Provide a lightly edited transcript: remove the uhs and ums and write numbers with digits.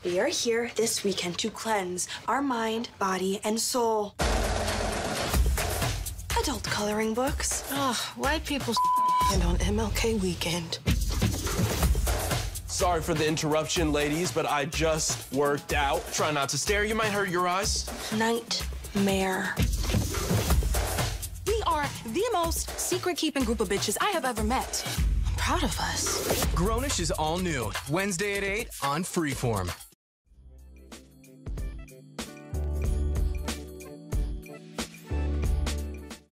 We are here this weekend to cleanse our mind, body, and soul. Adult coloring books. Ugh, white people and on MLK weekend. Sorry for the interruption, ladies, but I just worked out. Try not to stare, you might hurt your eyes. Nightmare. We are the most secret-keeping group of bitches I have ever met. I'm proud of us. Grownish is all new. Wednesday at 8 on Freeform.